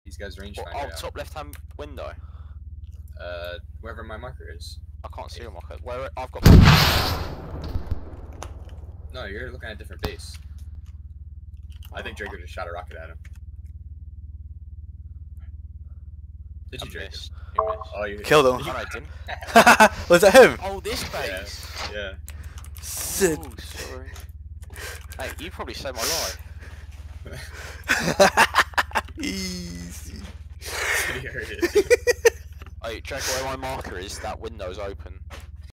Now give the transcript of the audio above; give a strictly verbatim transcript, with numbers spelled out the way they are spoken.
These guys range What, finder. oh, top left hand window. Uh, wherever my marker is. I can't see your marker. Where I've got. No, you're looking at a different base. I think Draco just shot a rocket at him. Did you, I Draco? missed. You missed. Oh, you Killed him. Oh, no, I didn't. Was that him? Oh, this base. Yeah. Yeah. Sid. Oh, sorry. Hey, you probably saved my life. Easy. Here it is. Hey, check where my marker is. That window's open.